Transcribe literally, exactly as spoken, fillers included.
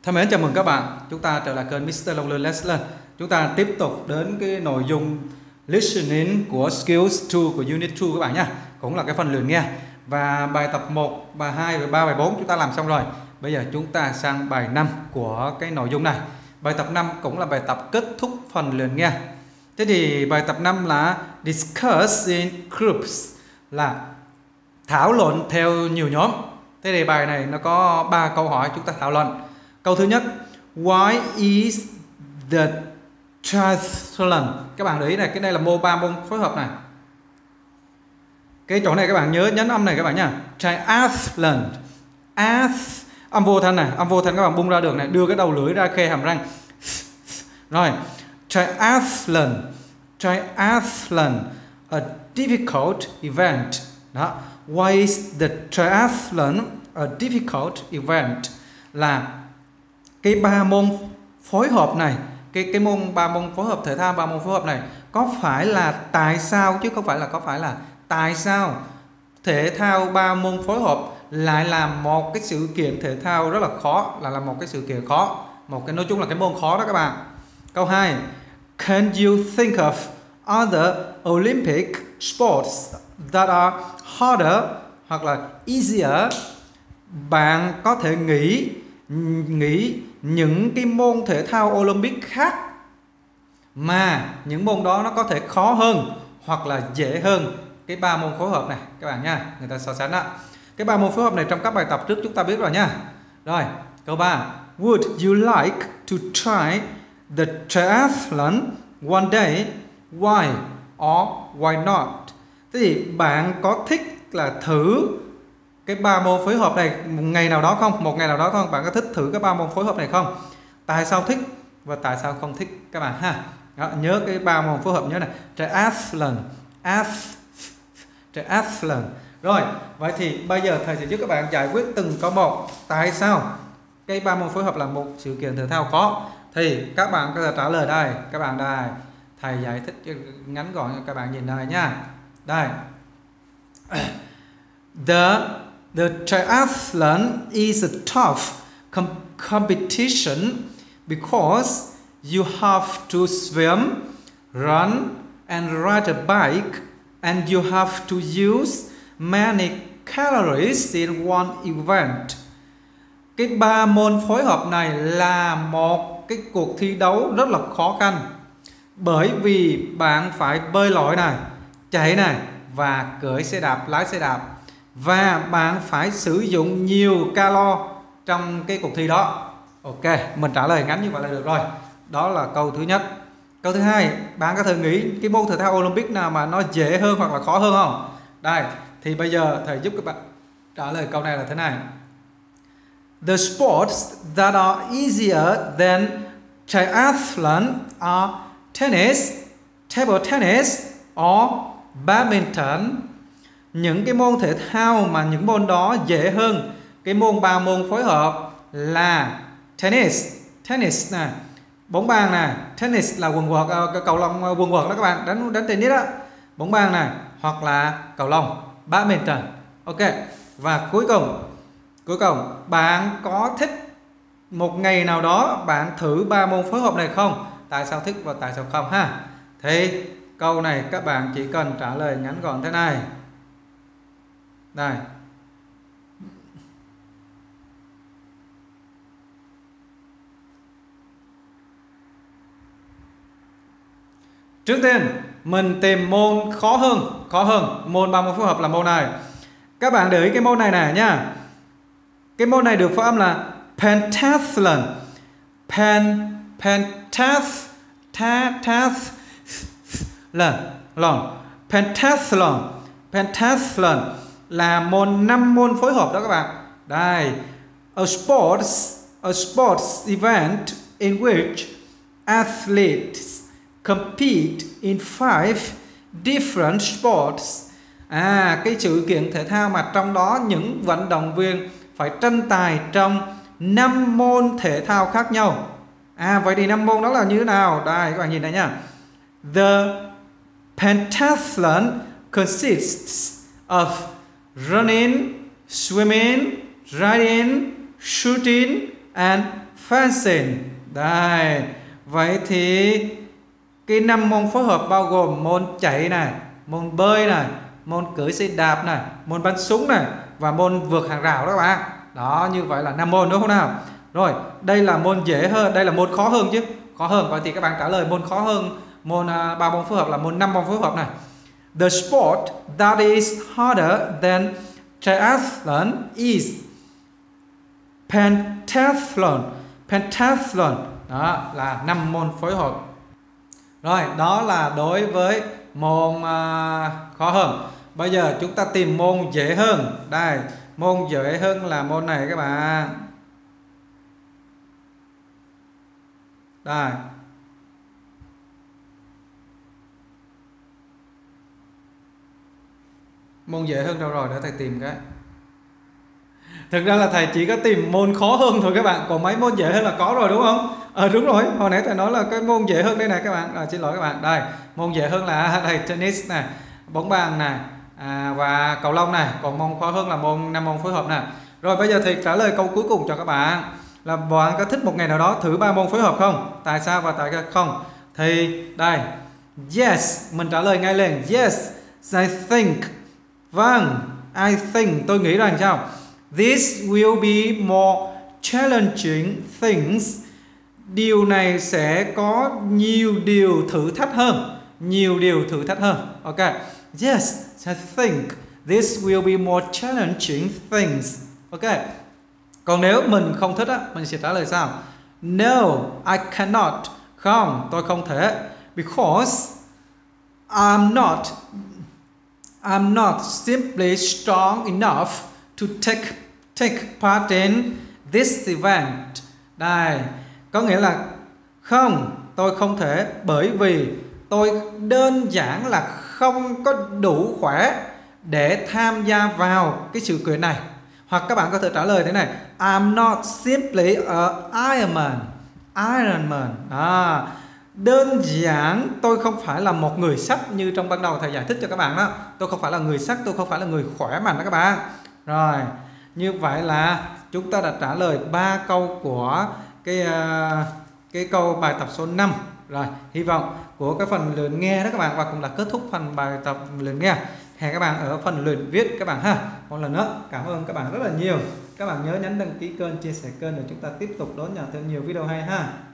Thân mến, chào mừng các bạn. Chúng ta trở lại kênh mít tơ Long Learn Let's Learn. Chúng ta tiếp tục đến cái nội dung listening của Skills hai của Unit hai các bạn nha. Cũng là cái phần luyện nghe. Và bài tập một, bài hai, bài ba, bài bốn chúng ta làm xong rồi. Bây giờ chúng ta sang bài năm của cái nội dung này. Bài tập năm cũng là bài tập kết thúc phần luyện nghe. Thế thì bài tập năm là Discuss in Groups, là thảo luận theo nhiều nhóm. Thế thì bài này nó có ba câu hỏi chúng ta thảo luận. Câu thứ nhất, why is the triathlon? Các bạn để ý này, cái này là mô ba môn phối hợp này. Cái chỗ này các bạn nhớ nhấn âm này các bạn nha. Triathlon. Ath, âm vô thanh này, âm vô thanh các bạn bung ra được này, đưa cái đầu lưỡi ra khe hàm răng. Rồi, triathlon. Triathlon, a difficult event. Đó. Why is the triathlon a difficult event? Là cái ba môn phối hợp này, cái cái môn ba môn phối hợp thể thao ba môn phối hợp này có phải là tại sao, chứ không phải là có phải là tại sao thể thao ba môn phối hợp lại là một cái sự kiện thể thao rất là khó, là là một cái sự kiện khó, một cái nói chung là cái môn khó đó các bạn. Câu hai, can you think of other Olympic sports that are harder hoặc là easier? Bạn có thể nghĩ nghĩ những cái môn thể thao Olympic khác mà những môn đó nó có thể khó hơn hoặc là dễ hơn cái ba môn phối hợp này các bạn nha, người ta so sánh đó. Cái ba môn phối hợp này trong các bài tập trước chúng ta biết rồi nha. Rồi, câu ba, would you like to try the triathlon one day? Why or why not? Thế thì bạn có thích là thử cái ba môn phối hợp này một ngày nào đó không? Một ngày nào đó không? Bạn có thích thử cái ba môn phối hợp này không? Tại sao thích và tại sao không thích các bạn ha? Đó, nhớ cái ba môn phối hợp nhớ này. Triathlon, triathlon. Rồi, vậy thì bây giờ thầy sẽ giúp các bạn giải quyết từng câu một. Tại sao cái ba môn phối hợp là một sự kiện thể thao khó? Thì các bạn có thể trả lời đây. Các bạn đây, thầy giải thích ngắn gọn cho các bạn nhìn đây nha. Đây. The The triathlon is a tough com competition because you have to swim, run and ride a bike, and you have to use many calories in one event. Cái ba môn phối hợp này là một cái cuộc thi đấu rất là khó khăn, bởi vì bạn phải bơi lội này, chạy này và cưỡi xe đạp, lái xe đạp. Và bạn phải sử dụng nhiều calo trong cái cuộc thi đó. Ok, mình trả lời ngắn như vậy là được rồi. Đó là câu thứ nhất. Câu thứ hai, bạn có thể nghĩ cái môn thể thao Olympic nào mà nó dễ hơn hoặc là khó hơn không? Đây, thì bây giờ thầy giúp các bạn trả lời câu này là thế này. The sports that are easier than triathlon are tennis, table tennis or badminton. Những cái môn thể thao mà những môn đó dễ hơn cái môn ba môn phối hợp là tennis, tennis nè, bóng bàn nè, tennis là quần vợt, cái cầu lông quần vợt đó các bạn, đánh đánh tennis đó, bóng bàn nè, hoặc là cầu lông, badminton. Ok. Và cuối cùng, cuối cùng bạn có thích một ngày nào đó bạn thử ba môn phối hợp này không? Tại sao thích và tại sao không ha? Thì câu này các bạn chỉ cần trả lời ngắn gọn thế này. Đây. Trước tiên mình tìm môn khó hơn, khó hơn, môn ba môn phối hợp là môn này. Các bạn để ý cái môn này này nhá. Cái môn này được phát âm là pentathlon. Pen pentathlon, pentathlon, pentathlon, pentathlon là môn năm môn phối hợp đó các bạn. Đây, a sports a sports event in which athletes compete in five different sports. À, cái sự kiện thể thao mà trong đó những vận động viên phải tranh tài trong năm môn thể thao khác nhau. À, vậy thì năm môn đó là như thế nào? Đây, các bạn nhìn đây nha. The pentathlon consists of running, swimming, riding, shooting and fencing. Đây. Vậy thì cái năm môn phối hợp bao gồm môn chạy này, môn bơi này, môn cưỡi xe đạp này, môn bắn súng này và môn vượt hàng rào đó các bạn. Đó, như vậy là năm môn đúng không nào? Rồi, đây là môn dễ hơn, đây là môn khó hơn chứ. Khó hơn, vậy thì các bạn trả lời môn khó hơn môn uh, ba môn phối hợp là môn năm môn phối hợp này. The sport that is harder than triathlon is pentathlon. Pentathlon. Đó là năm môn phối hợp. Rồi, đó là đối với môn uh, khó hơn. Bây giờ chúng ta tìm môn dễ hơn. Đây, môn dễ hơn là môn này các bạn. Đây. Môn dễ hơn đâu rồi, để thầy tìm cái. Thực ra là thầy chỉ có tìm môn khó hơn thôi các bạn. Còn mấy môn dễ hơn là có rồi đúng không? Ờ à, đúng rồi, hồi nãy thầy nói là cái môn dễ hơn đây này các bạn. À, xin lỗi các bạn. Đây, môn dễ hơn là đây, tennis này, bóng bàn này, à, và cầu lông này. Còn môn khó hơn là môn năm môn phối hợp này. Rồi bây giờ thì trả lời câu cuối cùng cho các bạn. Là bạn có thích một ngày nào đó thử ba môn phối hợp không? Tại sao và tại sao không? Thì đây, yes, mình trả lời ngay liền. Yes, I think. Vâng, I think, tôi nghĩ rằng sao? This will be more challenging things. Điều này sẽ có nhiều điều thử thách hơn. Nhiều điều thử thách hơn. Ok. Yes, I think this will be more challenging things. Ok. Còn nếu mình không thích á, mình sẽ trả lời sao? No, I cannot. Không, tôi không thể. Because I'm not I'm not simply strong enough to take take part in this event. Đây, có nghĩa là không, tôi không thể bởi vì tôi đơn giản là không có đủ khỏe để tham gia vào cái sự kiện này. Hoặc các bạn có thể trả lời thế này: I'm not simply a Ironman. Ironman. À, đơn giản tôi không phải là một người sắt như trong ban đầu thầy giải thích cho các bạn đó. Tôi không phải là người sắt, tôi không phải là người khỏe mạnh đó các bạn. Rồi, như vậy là chúng ta đã trả lời ba câu của cái uh, cái câu bài tập số năm. Rồi, hy vọng của cái phần luyện nghe đó các bạn, và cũng là kết thúc phần bài tập luyện nghe. Hẹn các bạn ở phần luyện viết các bạn ha. Một lần nữa cảm ơn các bạn rất là nhiều. Các bạn nhớ nhấn đăng ký kênh, chia sẻ kênh để chúng ta tiếp tục đón nhận thêm nhiều video hay ha.